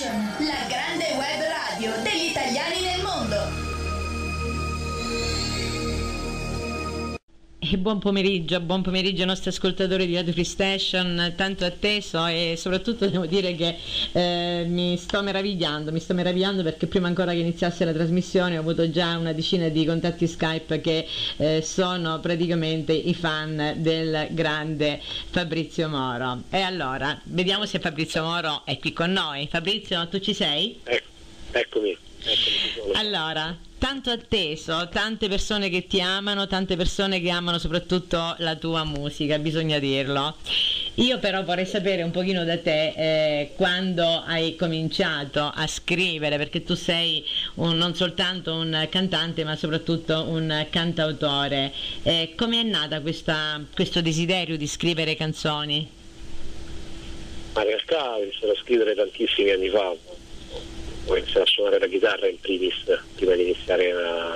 Station, la grande web radio degli italiani nel mondo. E buon pomeriggio ai nostri ascoltatori di Radio Free Station, tanto atteso, e soprattutto devo dire che mi sto meravigliando perché prima ancora che iniziasse la trasmissione ho avuto già una decina di contatti Skype che sono praticamente i fan del grande Fabrizio Moro. E allora, vediamo se Fabrizio Moro è qui con noi. Fabrizio, tu ci sei? Eccomi. Allora, tanto atteso, tante persone che ti amano, tante persone che amano soprattutto la tua musica, bisogna dirlo. Io però vorrei sapere un pochino da te quando hai cominciato a scrivere, perché tu sei non soltanto un cantante ma soprattutto un cantautore. Come è nata questo desiderio di scrivere canzoni? Ma in realtà ho iniziato a scrivere tantissimi anni fa. Ho iniziato a suonare la chitarra in primis, prima di iniziare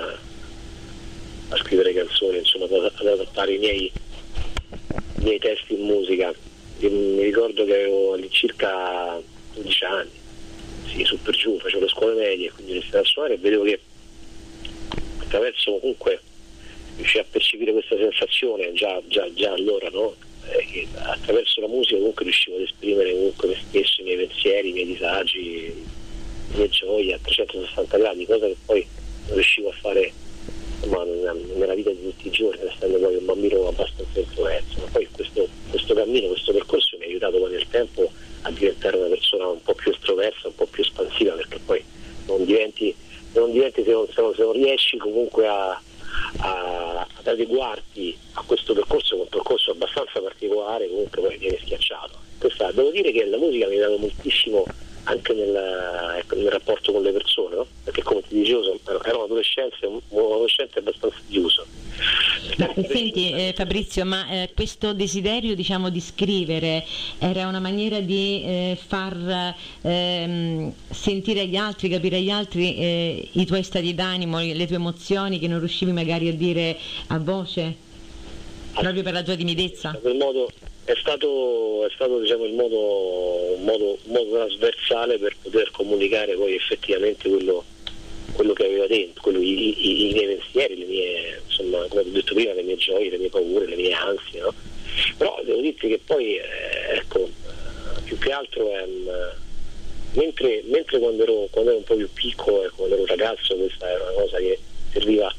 a scrivere canzoni, insomma, ad adattare i miei testi in musica. Mi ricordo che avevo all'incirca 12 anni, sì, su per giù, facevo le scuole medie, quindi ho iniziato a suonare e vedevo che attraverso, comunque, riuscivo a percepire questa sensazione già allora, no? Che attraverso la musica comunque riuscivo ad esprimere comunque me stesso, i miei pensieri, i miei disagi, le mie gioie a 360 gradi, cosa che poi non riuscivo a fare, insomma, nella vita di tutti i giorni, essendo poi un bambino abbastanza introverso. Ma poi questo cammino, questo percorso mi ha aiutato poi nel tempo a diventare una persona un po' più estroversa, un po' più espansiva, perché poi non diventi se non riesci comunque ad adeguarti a questo percorso, che è un percorso abbastanza particolare, comunque poi viene schiacciato. Devo dire che la musica mi ha dato moltissimo anche nel rapporto con le persone, no? Perché, come ti dicevo, ero un adolescente abbastanza chiuso. Senti Fabrizio, ma questo desiderio, diciamo, di scrivere era una maniera di far sentire agli altri, capire agli altri i tuoi stati d'animo, le tue emozioni che non riuscivi magari a dire a voce, proprio per la tua timidezza? È stato diciamo un modo trasversale per poter comunicare poi effettivamente quello che aveva dentro, i miei pensieri, le mie, insomma, come ho detto prima, le mie gioie, le mie paure, le mie ansie, no? Però devo dirti che poi più che altro mentre quando ero un po' più piccolo e quando ero un ragazzo, questa era una cosa che serviva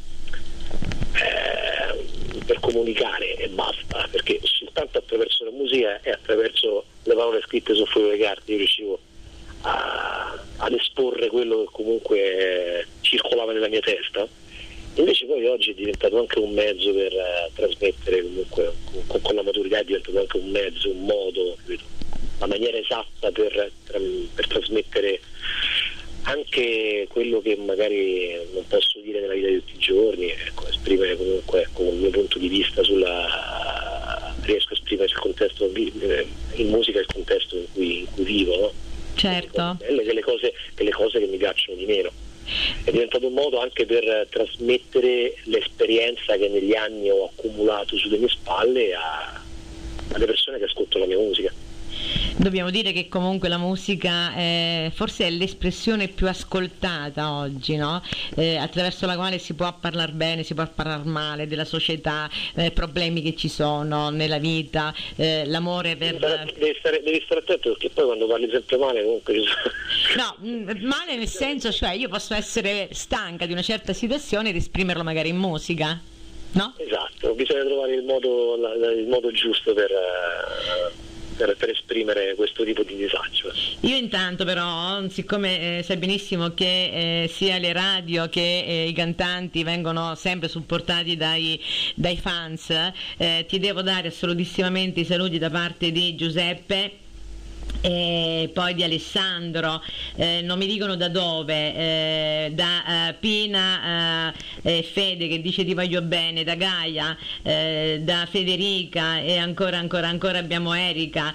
per comunicare e basta, perché soltanto attraverso la musica e attraverso le parole scritte su foglio di carta io riuscivo ad esporre quello che comunque circolava nella mia testa. Invece poi oggi è diventato anche un mezzo per trasmettere, comunque con la maturità è diventato anche un mezzo, un modo, capito? La maniera esatta per trasmettere anche quello che magari non posso dire nella vita di tutti i giorni, esprimere comunque con il mio punto di vista riesco a esprimere il contesto in musica, il contesto in cui vivo, no? Certo. Delle cose che mi piacciono di meno. È diventato un modo anche per trasmettere l'esperienza che negli anni ho accumulato sulle mie spalle alle persone che ascoltano la mia musica. Dobbiamo dire che comunque la musica forse è l'espressione più ascoltata oggi, no? Attraverso la quale si può parlare bene, si può parlare male della società, problemi che ci sono nella vita, l'amore per... Devi stare attento, perché poi quando parli sempre male comunque... No, male nel senso, cioè io posso essere stanca di una certa situazione ed esprimerlo magari in musica, no? Esatto, bisogna trovare il modo giusto per esprimere questo tipo di disagio. Io intanto però, siccome sai benissimo che sia le radio che i cantanti vengono sempre supportati dai fans, ti devo dare assolutissimamente i saluti da parte di Giuseppe e poi di Alessandro, non mi dicono da dove, da Pina Fede che dice ti voglio bene, da Gaia, da Federica e ancora abbiamo Erika,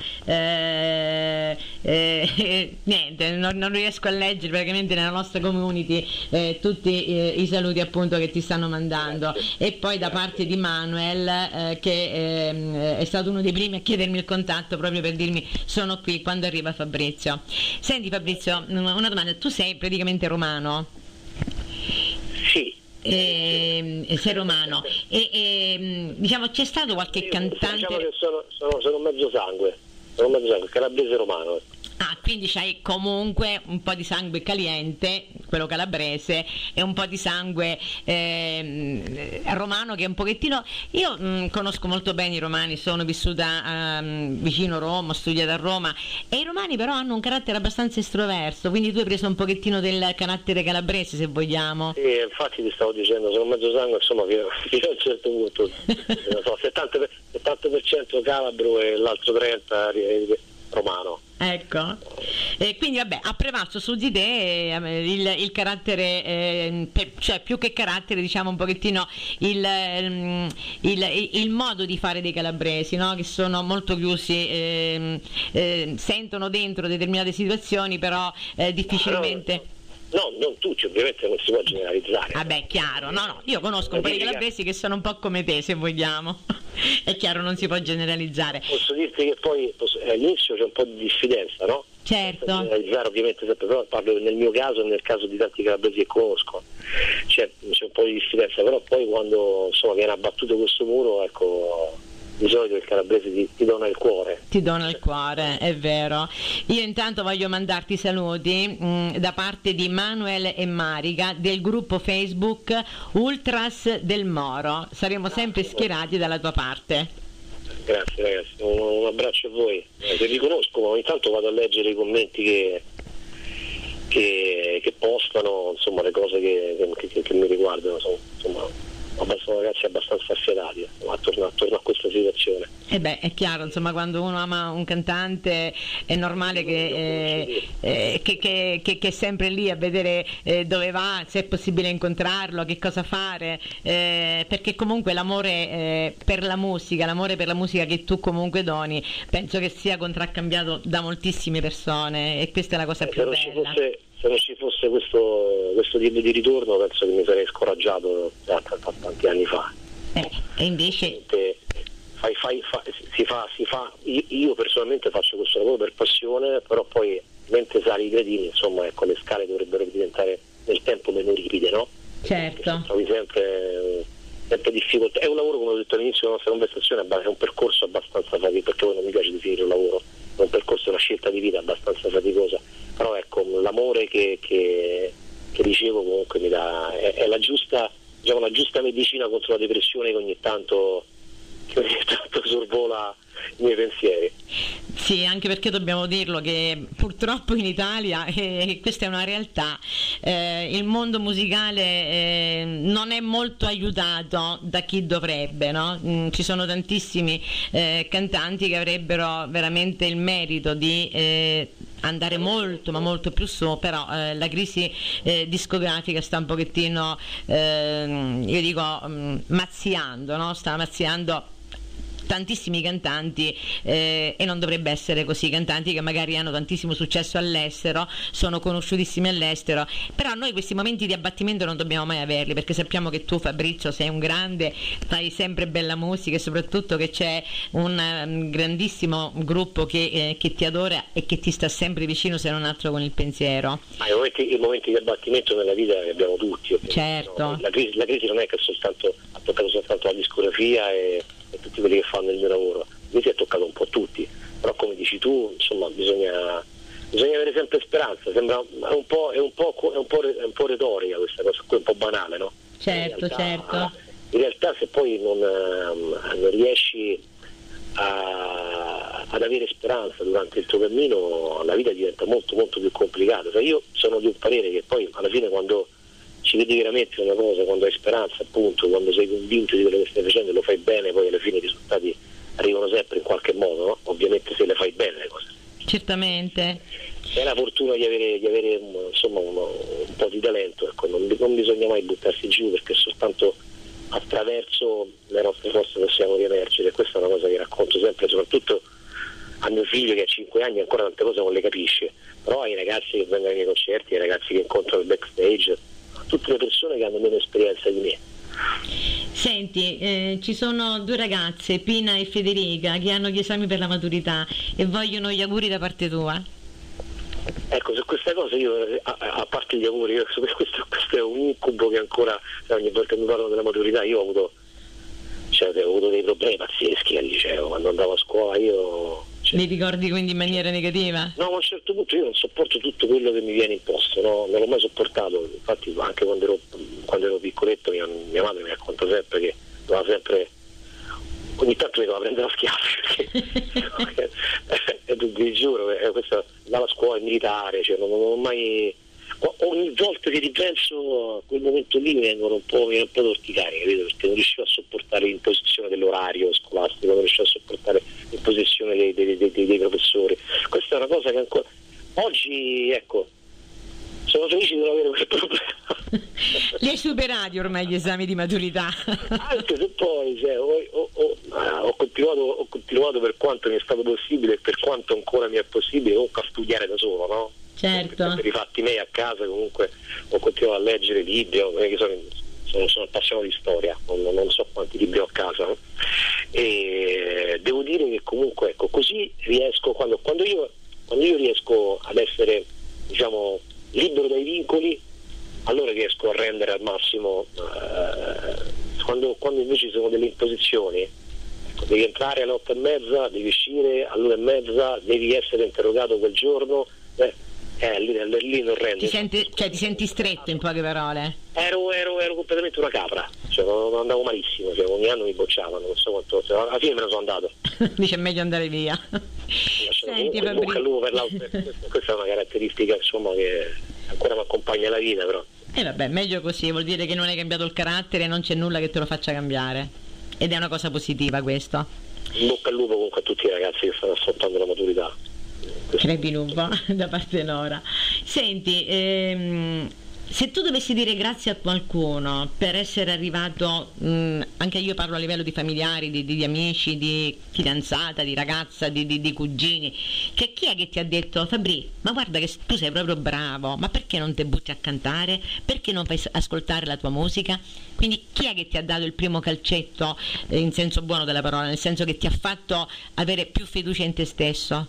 niente, non riesco a leggere praticamente nella nostra community tutti i saluti appunto che ti stanno mandando. E poi da parte di Manuel che è stato uno dei primi a chiedermi il contatto proprio per dirmi sono qui, quando arriva Fabrizio. Senti Fabrizio, una domanda, tu sei praticamente romano? Sì. Sei romano e diciamo c'è stato qualche cantante? Diciamo che sono mezzo sangue, calabrese romano. Ah, quindi c'hai comunque un po' di sangue caliente, quello calabrese, e un po' di sangue romano che è un pochettino... Io conosco molto bene i romani, sono vissuta vicino Roma, ho studiato a Roma, e i romani però hanno un carattere abbastanza estroverso, quindi tu hai preso un pochettino del carattere calabrese, se vogliamo. Sì, infatti ti stavo dicendo, sono mezzo sangue, insomma, fino a un certo punto, non so, 70% calabro e l'altro 30% romano. Ecco, e quindi vabbè, ha prevalso su di te il carattere, cioè più che carattere, diciamo un pochettino il modo di fare dei calabresi, no? Che sono molto chiusi, sentono dentro determinate situazioni, però difficilmente... No, non tutti, ovviamente non si può generalizzare. Vabbè, chiaro, no, io conosco un po' di calabresi che sono un po' come te, se vogliamo. È chiaro, non si può generalizzare. Posso dirti che poi all'inizio c'è un po' di diffidenza, no? Certo. Generalizzare ovviamente sempre, però parlo nel mio caso e nel caso di tanti calabresi che conosco. C'è un po' di diffidenza, però poi quando insomma viene abbattuto questo muro, ecco, di solito il calabrese ti dona il cuore. Ti dona il cuore, è vero. Io intanto voglio mandarti saluti da parte di Manuel e Marica del gruppo Facebook Ultras del Moro. Saremo sempre schierati dalla tua parte. Grazie ragazzi, un abbraccio a voi. Se vi conosco, ma ogni tanto vado a leggere i commenti che postano, insomma, le cose che mi riguardano, insomma. Sono ragazzi abbastanza affiatati attorno a questa situazione. E beh, è chiaro, insomma, quando uno ama un cantante è normale che è sempre lì a vedere dove va, se è possibile incontrarlo, che cosa fare, perché comunque l'amore per la musica che tu comunque doni, penso che sia contraccambiato da moltissime persone, e questa è la cosa più bella. Se non ci fosse questo tipo di ritorno, penso che mi sarei scoraggiato tanti anni fa. E invece io personalmente faccio questo lavoro per passione, però poi mentre sali i gradini, insomma, ecco, le scale dovrebbero diventare nel tempo meno ripide, no? Certo. Trovi sempre difficoltà. È un lavoro, come ho detto all'inizio della nostra conversazione, è un percorso abbastanza faticoso, perché poi non mi piace definire un lavoro, è un percorso, una scelta di vita abbastanza faticosa, però ecco, l'amore che ricevo comunque mi dà, è la giusta medicina contro la depressione che ogni tanto sorvola i miei pensieri. Sì, anche perché dobbiamo dirlo che purtroppo in Italia, e questa è una realtà, il mondo musicale non è molto aiutato da chi dovrebbe, no? Ci sono tantissimi cantanti che avrebbero veramente il merito di andare molto ma molto più su, però la crisi discografica sta un pochettino, io dico, mazziando, no? Sta mazziando tantissimi cantanti e non dovrebbe essere così. Cantanti che magari hanno tantissimo successo all'estero, sono conosciutissimi all'estero, però noi questi momenti di abbattimento non dobbiamo mai averli, perché sappiamo che tu, Fabrizio, sei un grande, fai sempre bella musica, e soprattutto che c'è un grandissimo gruppo che ti adora e che ti sta sempre vicino, se non altro con il pensiero. I momenti di abbattimento nella vita li abbiamo tutti, certo. No? La crisi non è che ha toccato soltanto la discografia e tutti quelli che fanno il mio lavoro, mi si è toccato un po' tutti, però come dici tu, insomma, bisogna avere sempre speranza. Sembra è un po' retorica questa cosa, un po' banale, no? Certo. In realtà se poi non riesci ad avere speranza durante il tuo cammino, la vita diventa molto molto più complicata. Cioè, io sono di un parere che poi alla fine, quando ci vedi veramente una cosa, quando hai speranza, appunto, quando sei convinto di quello che stai facendo e lo fai bene, poi alla fine i risultati arrivano sempre in qualche modo, no? Ovviamente se le fai bene le cose. Certamente. È la fortuna di avere insomma un po' di talento, ecco, non bisogna mai buttarsi giù, perché soltanto attraverso le nostre forze possiamo riemergere, e questa è una cosa che racconto sempre, soprattutto a mio figlio che ha 5 anni ancora tante cose non le capisce, però ai ragazzi che vengono ai miei concerti, ai ragazzi che incontro al backstage, tutte le persone che hanno meno esperienza di me. Senti, ci sono due ragazze, Pina e Federica, che hanno gli esami per la maturità e vogliono gli auguri da parte tua. Ecco, su questa cosa io, a parte gli auguri, questo è un incubo che ancora, ogni volta che mi parlano della maturità, io ho avuto dei problemi pazzeschi al liceo, quando andavo a scuola io... Li ricordi quindi in maniera negativa? No, ma a un certo punto io non sopporto tutto quello che mi viene imposto, no? Non l'ho mai sopportato, infatti anche quando ero piccoletto mia madre mi racconta sempre che doveva sempre, ogni tanto mi doveva prendere a schiaffi, perché vi giuro, questa dalla scuola militare, cioè non ho mai... Ogni volta che ripenso a quel momento lì mi vengono un po' torticari, capito? Perché non riuscivo a sopportare l'imposizione dell'orario scolastico, non riuscivo a sopportare l'imposizione dei professori. Questa è una cosa che ancora oggi, ecco, sono felice di non avere quel problema. Li hai superati ormai gli esami di maturità? Anche se poi ho continuato per quanto mi è stato possibile e per quanto ancora mi è possibile comunque a studiare da solo, no? Certo. Per i fatti miei a casa comunque ho continuato a leggere libri, sono appassionato di storia, non so quanti libri ho a casa, no? E devo dire che comunque, ecco, così riesco, quando io riesco ad essere, diciamo, libero dai vincoli, allora riesco a rendere al massimo. Quando invece ci sono delle imposizioni, ecco, devi entrare alle 8:30, devi uscire all'1:30, devi essere interrogato quel giorno, lì non rende. Ti senti stretto, in poche parole? Ero completamente una capra, cioè non andavo malissimo, cioè ogni anno mi bocciavano, non so quanto, cioè, alla fine me ne sono andato. Dice è meglio andare via. Senti, questa è una caratteristica, insomma, che ancora mi accompagna la vita, però. Vabbè, meglio così, vuol dire che non hai cambiato il carattere e non c'è nulla che te lo faccia cambiare. Ed è una cosa positiva questo. In bocca al lupo comunque a tutti i ragazzi che stanno affrontando la maturità. Crepi lupo da parte Nora. Senti, se tu dovessi dire grazie a qualcuno per essere arrivato, anche io parlo a livello di familiari, di amici, di fidanzata, di ragazza, di cugini, chi è che ti ha detto: Fabri, ma guarda che tu sei proprio bravo, ma perché non ti butti a cantare? Perché non fai ascoltare la tua musica? Quindi chi è che ti ha dato il primo calcetto, in senso buono della parola, nel senso che ti ha fatto avere più fiducia in te stesso?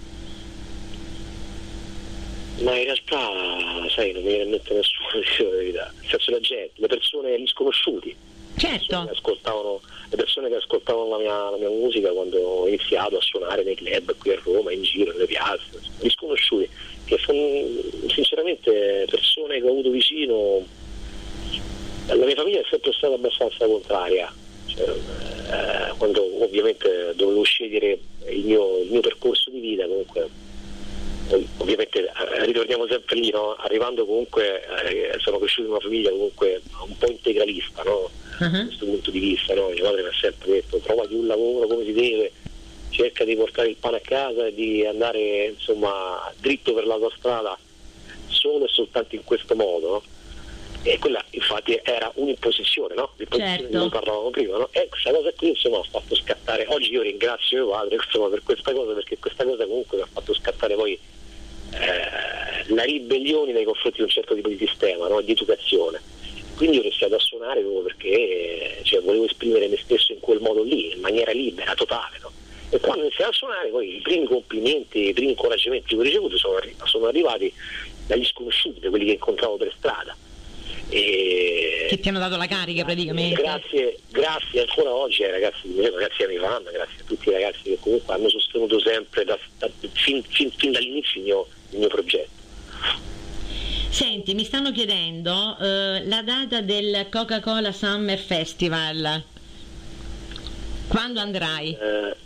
Ma in realtà, sai, non mi viene in mente nessuno, dico la verità. Nel senso, la gente, le persone, gli sconosciuti. Certo. Le persone che ascoltavano la mia musica quando ho iniziato a suonare nei club qui a Roma, in giro, nelle piazze, gli sconosciuti, che sono sinceramente persone che ho avuto vicino. La mia famiglia è sempre stata abbastanza contraria, cioè, quando ovviamente dovevo scegliere il mio percorso di vita, comunque. Ovviamente ritorniamo sempre lì, no? Arrivando comunque, sono cresciuto in una famiglia comunque un po' integralista, no? Da questo punto di vista, no? Mia madre mi ha sempre detto: trovati un lavoro come si deve, cerca di portare il pane a casa e di andare, insomma, dritto per la tua strada solo e soltanto in questo modo, no? E quella infatti era un'imposizione, no? L'imposizione, certo, di cui parlavamo prima, no? E questa cosa qui, insomma, ha fatto scattare. Oggi io ringrazio mio padre, insomma, per questa cosa, perché questa cosa comunque mi ha fatto scattare poi la ribellione nei confronti di un certo tipo di sistema, no? Di educazione. Quindi ho iniziato a suonare proprio perché, cioè, volevo esprimere me stesso in quel modo lì, in maniera libera, totale, no? E quando ho iniziato a suonare, poi i primi complimenti, i primi incoraggiamenti che ho ricevuto sono arrivati dagli sconosciuti, da quelli che incontravo per strada. Che ti hanno dato la carica praticamente. Grazie ancora oggi ai ragazzi di Milano, grazie a Mivanna, grazie a tutti i ragazzi che comunque hanno sostenuto sempre fin dall'inizio il mio progetto. Senti, mi stanno chiedendo la data del Coca-Cola Summer Festival. Quando andrai?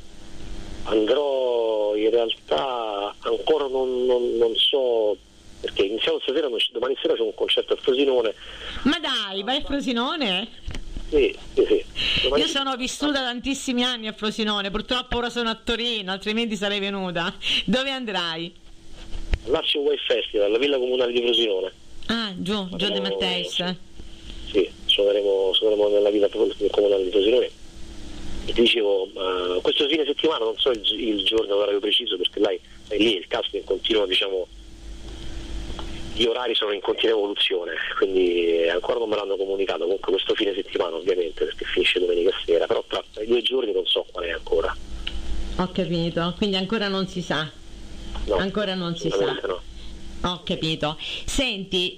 Andrò, in realtà ancora non so, perché iniziamo stasera, domani sera c'è un concerto a Frosinone. Ma dai, vai a Frosinone? Sì. Io sono vissuta tantissimi anni a Frosinone, purtroppo ora sono a Torino, altrimenti sarei venuta. Dove andrai? All'Arci Wave Festival, la Villa Comunale di Frosinone. Ah, giù De Matteis. Sì, suoneremo nella Villa Comunale di Frosinone. E ti dicevo, questo fine settimana, non so il giorno, l'orario preciso, perché lì il casting continua, diciamo, gli orari sono in continua evoluzione, quindi ancora non me l'hanno comunicato, comunque questo fine settimana ovviamente, perché finisce domenica sera, però tra i 2 giorni non so qual è ancora. Ho capito, quindi ancora non si sa. No, ancora non si sa. No. Ho capito. Senti,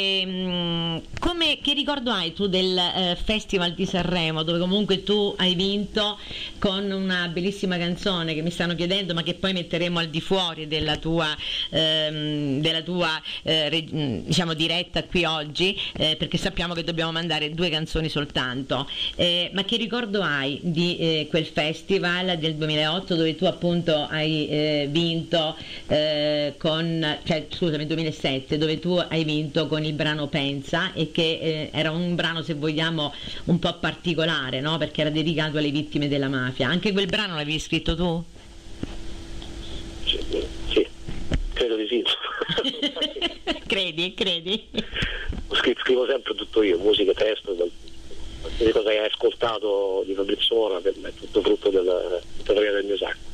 che ricordo hai tu del Festival di Sanremo, dove comunque tu hai vinto con una bellissima canzone che mi stanno chiedendo, ma che poi metteremo al di fuori della tua diciamo diretta qui oggi, perché sappiamo che dobbiamo mandare 2 canzoni soltanto. Ma che ricordo hai di quel festival del 2008 dove tu appunto hai vinto scusami, 2007, dove tu hai vinto con il brano Pensa, e che era un brano, se vogliamo, un po' particolare, no? Perché era dedicato alle vittime della mafia. Anche quel brano l'avevi scritto tu? Sì, credo di sì. credi? Scrivo sempre tutto io, musica, testo, qualsiasi cosa che hai ascoltato di Fabrizio Mora è tutto frutto del mio sacco.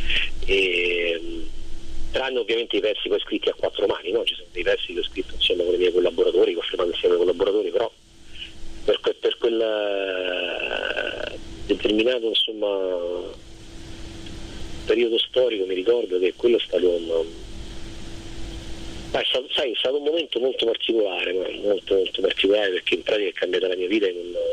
Tranne ovviamente i versi poi scritti a 4 mani, no? Ci sono dei versi che ho scritto insieme con i miei collaboratori, che ho firmato insieme ai collaboratori, però per quel determinato periodo storico mi ricordo che quello è stato è stato un momento molto particolare, molto particolare, perché in pratica è cambiata la mia vita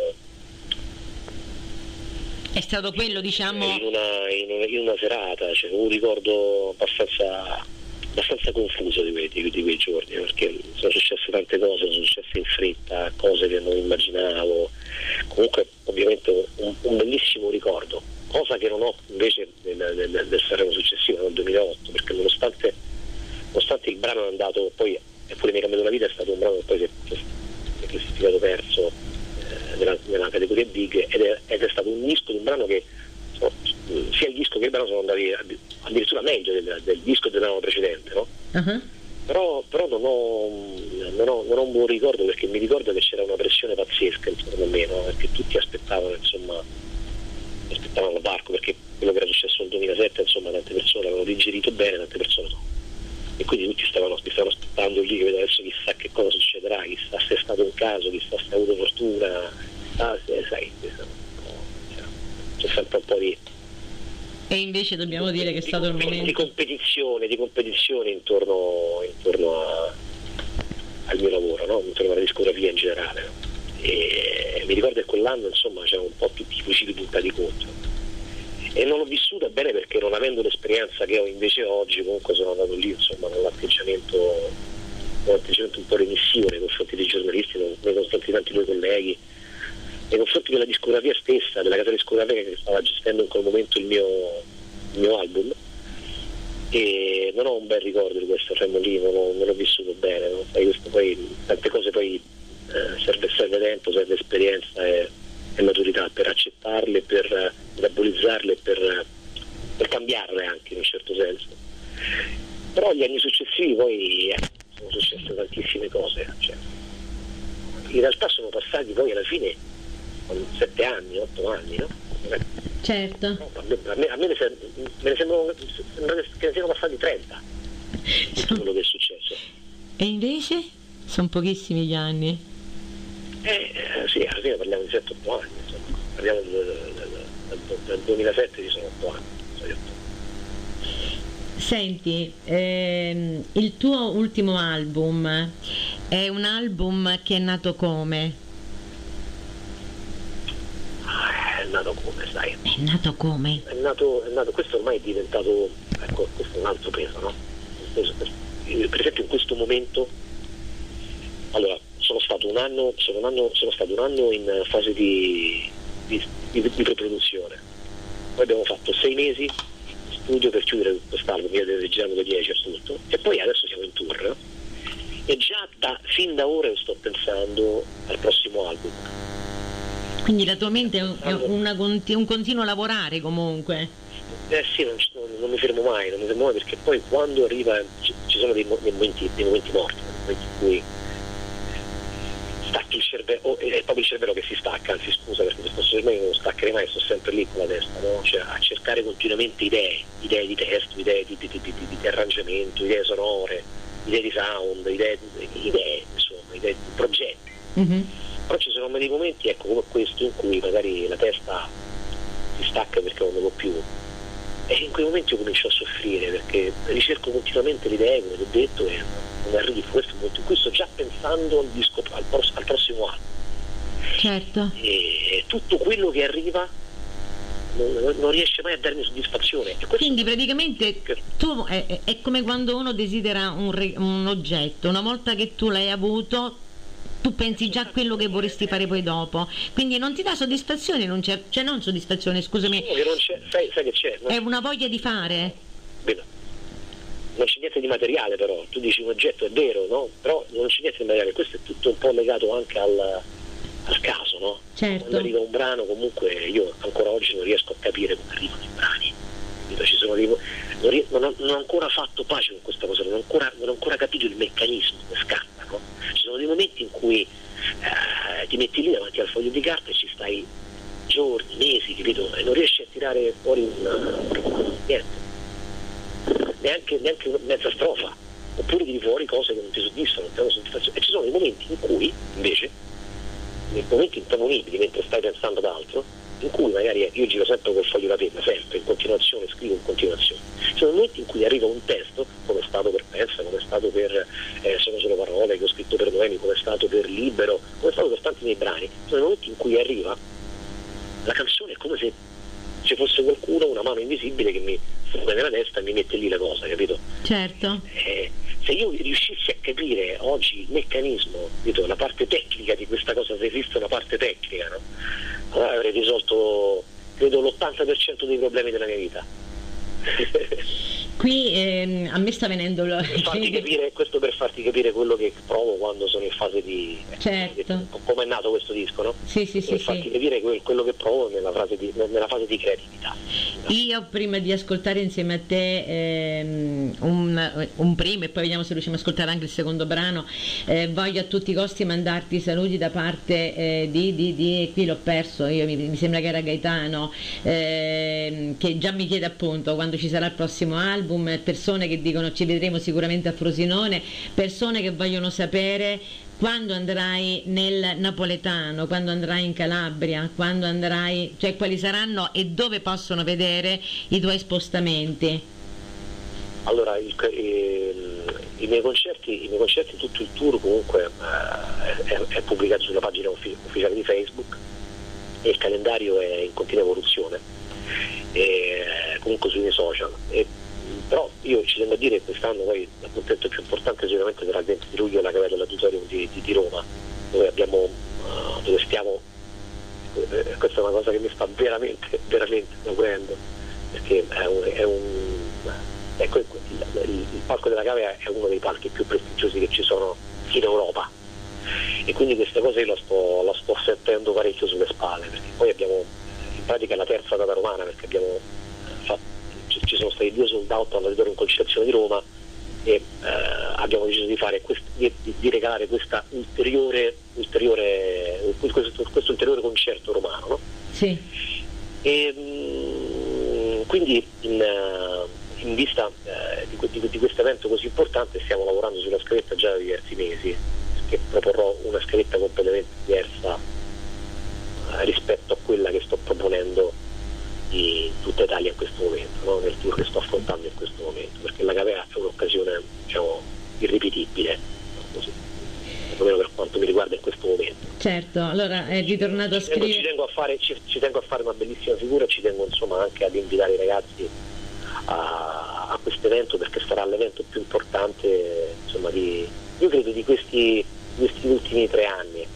è stato quello, diciamo, in una serata, cioè un ricordo abbastanza confuso di quei giorni, perché sono successe tante cose, sono successe in fretta, cose che non immaginavo, comunque ovviamente un bellissimo ricordo, cosa che non ho invece del Sanremo successivo, nel 2008, perché nonostante il brano è andato poi, eppure mi ha cambiato la vita, è stato un brano che poi si è classificato terzo nella categoria Big, ed è stato un disco di un brano che sia il disco che il brano sono andati addirittura meglio del disco del brano precedente, no? Uh-huh. Però non ho un buon ricordo, perché mi ricordo che c'era una pressione pazzesca intorno a me, no? Perché tutti aspettavano al varco, perché quello che era successo nel 2007, tante persone avevano digerito bene, tante persone no, e quindi tutti mi stavano aspettando lì, che adesso chissà che cosa succederà, chissà se è stato un caso, chissà se ha avuto fortuna, sai, c'è sempre un po' di... E invece dobbiamo dire che è stato il momento di competizione intorno al mio lavoro, no? Intorno alla discografia in generale, no? E mi ricordo che quell'anno c'erano un po' tutti i fucili puntati contro, e non l'ho vissuta bene, perché non avendo l'esperienza che ho invece oggi, comunque sono andato lì con l'atteggiamento un po' remissivo nei confronti dei giornalisti, nei confronti di tanti tuoi colleghi, nei confronti della discografia stessa, della casa discografica che stava gestendo in quel momento il mio album, e non ho un bel ricordo di questo, lì non l'ho vissuto bene, no? Questo poi, tante cose poi serve tempo, serve esperienza e maturità per accettarle, per metabolizzarle, per cambiarle anche in un certo senso. Però gli anni successivi poi sono successe tantissime cose, cioè, in realtà sono passati poi alla fine 7 anni, 8 anni, no? Certo. No, a me ne sembra che ne siano passati 30 tutto quello che è successo. E invece sono pochissimi gli anni. Sì, alla fine parliamo di 7-8 anni, insomma. Parliamo del 2007, ci sono 8 anni. Senti, il tuo ultimo album è un album che è nato come? È nato come, sai? È nato come? È nato, questo ormai è diventato, ecco, questo è un altro peso, no? Per esempio in questo momento, allora, sono stato un anno in fase di preproduzione, poi abbiamo fatto 6 mesi di studio per chiudere quest'album, io registrando le 10 appunto, e poi adesso siamo in tour, e già fin da ora sto pensando al prossimo album. Quindi la tua mente è un continuo lavorare comunque. Sì, non mi fermo mai, perché poi quando arriva ci sono dei momenti morti, momenti in cui stacchi il cervello, è proprio il cervello che si stacca, anzi scusa, perché questo cervello non staccherei mai, sto sempre lì con la testa, no? Cioè a cercare continuamente idee di testo, idee di arrangiamento, idee sonore, idee di sound, idee, insomma, idee, progetti. Però ci sono dei momenti, ecco, come questo, in cui magari la testa si stacca perché non ne può più, e in quei momenti io comincio a soffrire perché ricerco continuamente le idee, come ti ho detto, e non arrivo. Questo è il momento in cui sto già pensando al disco, al prossimo anno. Certo. E tutto quello che arriva non riesce mai a darmi soddisfazione. Quindi praticamente tu è come quando uno desidera un oggetto, una volta che tu l'hai avuto tu pensi già a quello che vorresti fare poi dopo, quindi non ti dà soddisfazione, non soddisfazione, scusami, non c'è, sai che c'è? È una voglia di fare? Bene. Non c'è niente di materiale, però tu dici un oggetto, è vero, no? Però non c'è niente di materiale, questo è tutto un po' legato anche al caso, no? Certo. Quando arriva un brano, comunque io ancora oggi non riesco a capire come arrivano i brani. Ci sono non ho ancora fatto pace con questa cosa, non ho ancora capito il meccanismo che scatta, no? Ci sono dei momenti in cui ti metti lì davanti al foglio di carta e ci stai giorni, mesi, capito? E non riesci a tirare fuori niente, neanche mezza strofa, oppure tiri fuori cose che non ti soddisfano, non ti danno soddisfazione. E ci sono dei momenti in cui invece, nei momenti intavolibili mentre stai pensando ad altro, in cui magari io giro sempre col foglio da penna, sempre in continuazione, scrivo in continuazione. Ci sono momenti in cui arriva un testo, come è stato per Pensa, come è stato per Sono solo parole, che ho scritto per Noemi, come è stato per Libero, come è stato per tanti miei brani. Ci sono momenti in cui arriva la canzone, è come se ci fosse qualcuno, una mano invisibile che mi fuga nella testa e mi mette lì la cosa, capito? Certo. Se io riuscissi a capire oggi il meccanismo, capito, la parte tecnica di questa cosa, se esiste una parte tecnica, no? Allora avrei risolto, credo, l'80% dei problemi della mia vita. Qui a me sta venendo questo per farti capire quello che provo quando sono in fase di... Certo. Come è nato questo disco, no? Sì. Per farti capire quello che provo nella fase di creatività. Io prima di ascoltare insieme a te un primo, e poi vediamo se riusciamo a ascoltare anche il secondo brano, voglio a tutti i costi mandarti saluti da parte di qui l'ho perso, mi sembra che era Gaetano, che già mi chiede appunto quando ci sarà il prossimo album, persone che dicono ci vedremo sicuramente a Frosinone, persone che vogliono sapere quando andrai nel napoletano, quando andrai in Calabria, quando andrai, cioè quali saranno e dove possono vedere i tuoi spostamenti. Allora, i miei concerti, tutto il tour comunque è pubblicato sulla pagina ufficiale di Facebook, e il calendario è in continua evoluzione, comunque sui miei social. Però io ci tengo a dire che quest'anno poi l'appuntamento più importante sicuramente sarà il 20 di luglio alla Cappella dell'Auditorium di Roma, dove stiamo, questa è una cosa che mi sta veramente esaurendo, perché il Palco della Cave è uno dei palchi più prestigiosi che ci sono in Europa, e quindi queste cose io la sto sentendo parecchio sulle spalle, perché poi abbiamo in pratica la terza data romana, perché ci sono stati 2 sold out all'Auditorium Conciliazione di Roma, e abbiamo deciso di fare di regalare questo ulteriore concerto romano, no? Sì. E quindi in vista di questo evento così importante stiamo lavorando sulla scaletta già da diversi mesi, perché proporrò una scaletta completamente diversa rispetto a quella che sto proponendo di tutta Italia in questo momento, no? Nel tour che sto affrontando in questo momento, perché la Cavea è un'occasione, diciamo, irripetibile, così, almeno per quanto mi riguarda in questo momento. Certo, allora è ritornato a scrivere. Ci tengo a fare una bellissima figura, ci tengo insomma anche ad invitare i ragazzi a questo evento, perché sarà l'evento più importante, insomma, io credo di questi ultimi 3 anni.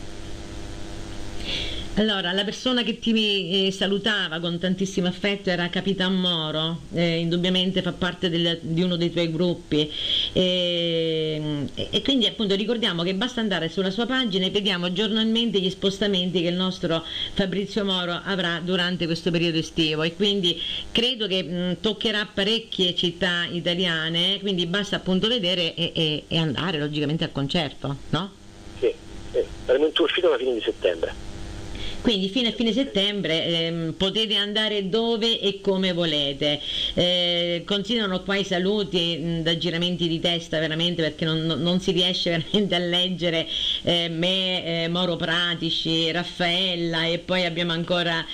Allora, la persona che ti salutava con tantissimo affetto era Capitan Moro, indubbiamente fa parte di uno dei tuoi gruppi, e quindi appunto ricordiamo che basta andare sulla sua pagina e vediamo giornalmente gli spostamenti che il nostro Fabrizio Moro avrà durante questo periodo estivo, e quindi credo che toccherà parecchie città italiane, quindi basta appunto vedere e andare logicamente al concerto, no? Sì, saremo in tour fino alla fine di settembre. Quindi fino a fine settembre potete andare dove e come volete. Continuano qua i saluti da giramenti di testa veramente, perché non si riesce veramente a leggere me, Moro Pratici, Raffaella, e poi abbiamo ancora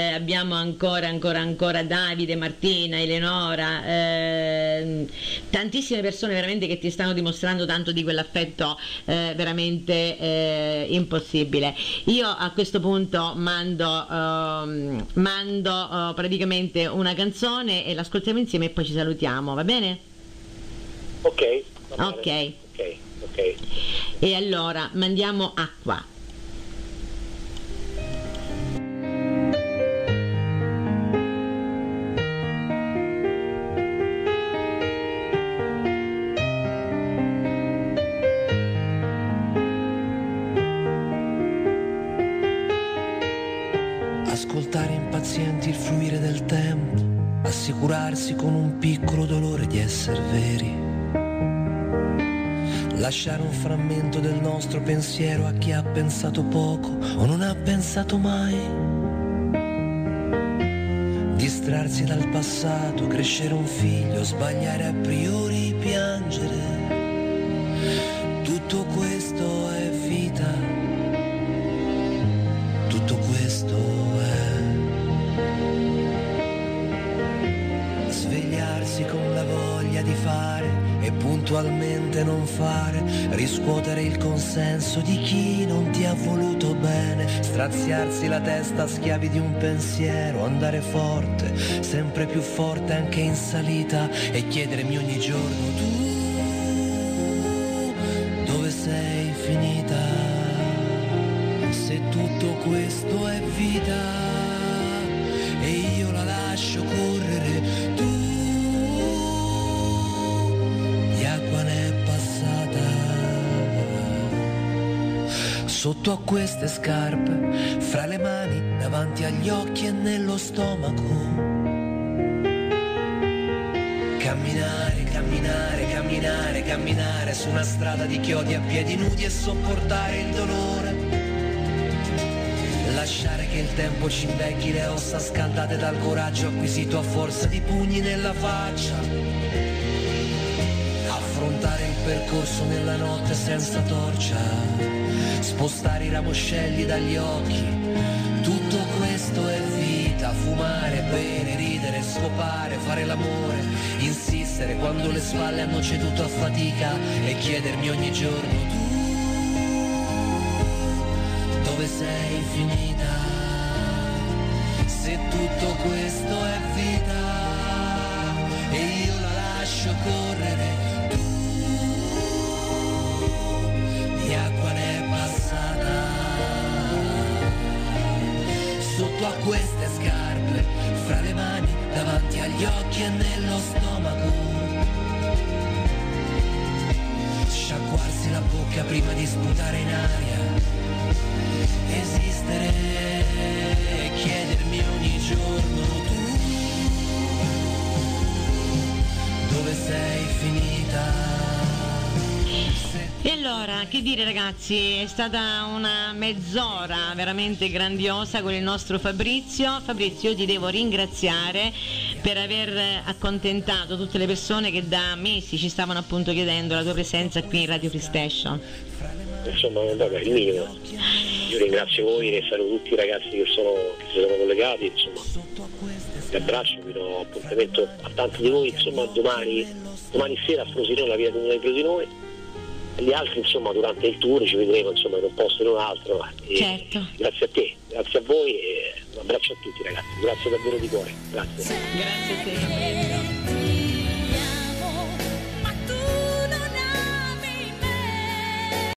Davide, Martina, Eleonora, tantissime persone veramente che ti stanno dimostrando tanto di quell'affetto veramente impossibile. Io a questo punto mando praticamente una canzone e l'ascoltiamo insieme e poi ci salutiamo, va bene? Ok. Ok. E allora mandiamo Acqua. Ascoltare impazienti il fluire del tempo, assicurarsi con un piccolo dolore di essere veri, lasciare un frammento del nostro pensiero a chi ha pensato poco o non ha pensato mai, distrarsi dal passato, crescere un figlio, sbagliare a priori, piangere, tutto questo è vita, tutto questo è svegliarsi con la voglia di fare e puntualmente non fare, riscuotere il consenso di chi non ti ha voluto bene, straziarsi la testa schiavi di un pensiero, andare forte, sempre più forte anche in salita, e chiedermi ogni giorno: tu dove sei finita? Se tutto questo è vita e io la lascio correre, tu di acqua ne è passata. Sotto a queste scarpe, fra le mani, davanti agli occhi e nello stomaco, camminare, camminare, camminare, camminare su una strada di chiodi a piedi nudi e sopportare il dolore. Lasciare che il tempo ci invecchi le ossa scaldate dal coraggio acquisito a forza di pugni nella faccia. Affrontare il percorso nella notte senza torcia, spostare i ramoscelli dagli occhi. Tutto questo è vita, fumare, bere, ridere, scopare, fare l'amore, insistere quando le spalle hanno ceduto a fatica e chiedermi ogni giorno: tu dove sei finita? Se tutto questo è vita e io la lascio correre, tu di acqua ne è passata. Sotto a queste scarpe, fra le mani, davanti agli occhi e nello stomaco, sciacquarsi la bocca prima di sputare in aria, esistere e chiedermi ogni giorno: tu dove sei finita? E allora, che dire ragazzi, è stata una mezz'ora veramente grandiosa con il nostro Fabrizio. Fabrizio, io ti devo ringraziare per aver accontentato tutte le persone che da mesi ci stavano appunto chiedendo la tua presenza qui in Radio Free Station. Insomma, vabbè, il minimo. Io ringrazio voi e saluto tutti i ragazzi che si sono collegati, insomma, vi abbraccio, vi do appuntamento a tanti di voi, insomma, domani sera a Frosinone, la via Comunale di Frosinone, e gli altri insomma durante il tour ci vedremo insomma in un posto e in un altro, certo. Grazie a te, grazie a voi e un abbraccio a tutti ragazzi, grazie davvero di cuore, grazie. Grazie a te.